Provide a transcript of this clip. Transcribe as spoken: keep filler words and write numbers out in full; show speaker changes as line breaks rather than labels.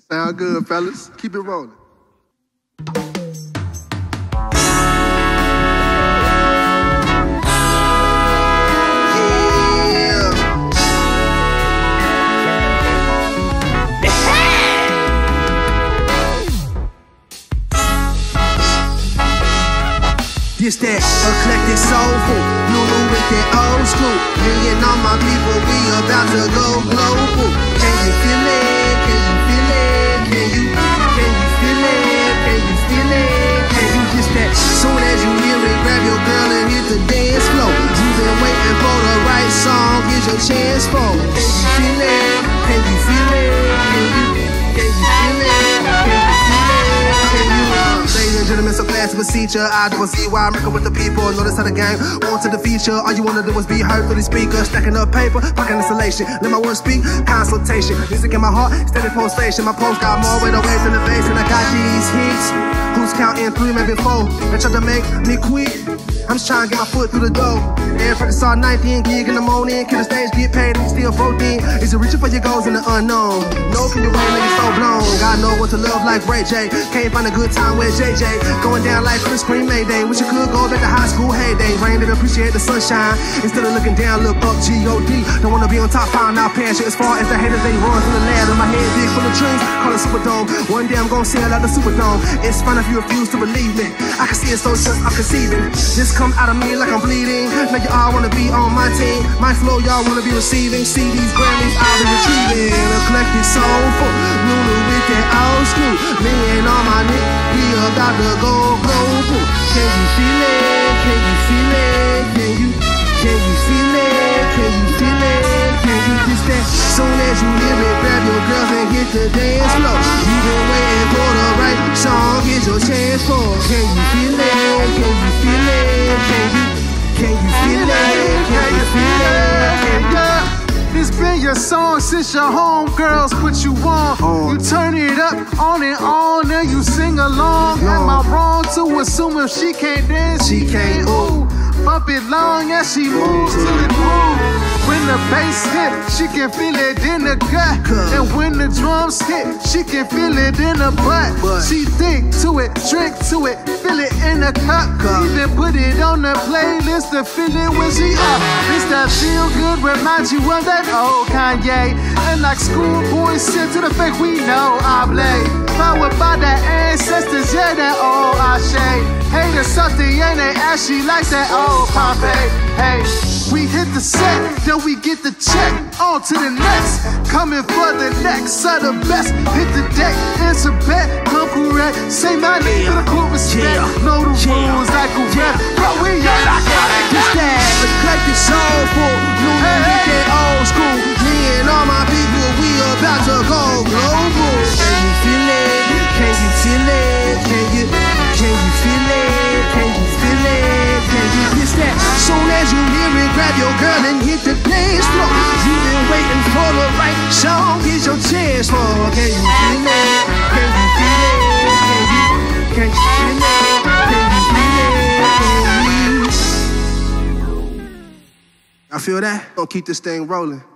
Sound good, fellas. Keep it rolling.
This that eclectic soulful, Lulu with that old school. Me and all my people, we about to go global. Can you feel it? Can you feel it? Can you? Can you feel it? Can you feel it? Can you just that? Soon as you hear it, grab your girl and hit the dance floor. You've been waiting for the right song, here's your chance for. Can you feel it? Can you feel it? Can you? Can you feel it? Can you? Ladies and gentlemen, so glad to beseech ya. I don't see why I'm working with the people. Notice how the gang wanted the feature. All you wanna do is be heard through the speakers. Stacking up paper, pocket installation. Let my words speak, consultation. Music in my heart, steady pulsation. My post got more weight away than the bass. And I got these hits. Who's counting three, maybe four? They try to make me quit. I'm just trying to get my foot through the door. Every Friday saw nineteen gig in the morning. Can the stage get paid and still fourteen? Is it reaching for your goals in the unknown? No, can you wait, nigga, so blown? God know what to love like Ray J. Can't find a good time with J J. Going down like Chris Green Mayday. Wish you could go back to high school heyday. Rain that appreciate the sunshine. Instead of looking down, look up, G O D. Don't wanna be on top, found out passion. As far as the haters, they run through the ladder. My head big full of dreams, call it Superdome. One day I'm gonna sell out the Superdome. It's fine if you refuse to believe me. I can see it so just I'm conceiving. This come out of me like I'm bleeding. Now you all wanna be on my team. My flow, y'all wanna be receiving. C Ds, Grammys, I'll be retrieving. Eclectic soulful, Lulu with that old school. Me and all my niggas, we about to go global. Can you feel it? Can you feel it? Can you? Can you feel it? Can you feel it? Can you just that? Soon as you hear it, grab your girls and hit the dance floor. You've been waiting for the right song, here's your chance for. Can you feel it? Can you feel it? Can you? Can you feel it? Can you feel it? Can you?
It's been your song since your homegirls put you on. on. You turn it up on and on, and you sing along. No. Am I wrong to assume if she can't dance,
she can't ooh?
Bump it long as she moves to the groove. When the bass hit, she can feel it in the gut. And when the drums hit, she can feel it in the butt. She think to it, drink to it, feel it in the cup. Even put it on the playlist to feel it when she up. It's that feel good, reminds you of that old Kanye. And like schoolboy said to the fake, we know I play. Powered by the ancestors, yeah, that old Ashe. Haters something and they ashy like that old Pompeii. Hey, we hit the set, then we get the check. On to the next, coming for the next of the best. Hit the deck, it's a bet, come correct. Say my name with a cool respect. Yeah. Know the yeah. rules like a rep, but we are like
this that eclectic soulful, Lulu hey, with hey. that old school. Me and all my people, we about to go global. Can you feel it? Can you feel it? Can you? Can you feel it? Can you feel it? Can you miss that? Soon as you hear it, grab your girl and hit the dance floor. You've been waiting for the right song, here's your chance for. Can you feel it? Can you feel it? Can you? Can you feel it? Can you feel it? Can you?
I feel that. Gonna keep this thing rolling.